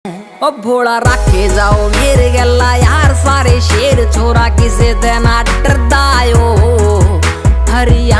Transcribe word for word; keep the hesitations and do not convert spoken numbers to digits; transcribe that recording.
ओ भोला रखे जाओ मेरे गला यार सारे शेर छोरा किसे देना डरदा यो हरिया